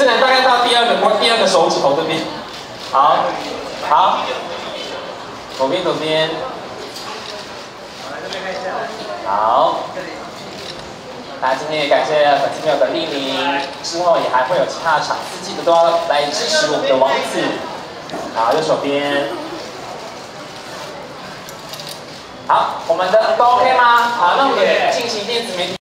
只能大概到第二个手指头这边。好，好，左边。好。那今天也感谢粉丝朋友的莅临，之后也还会有其他的场次，记得都要来支持我们的王子。好，右手边。好，我们的都 OK 吗？好，那我们进行电子媒体。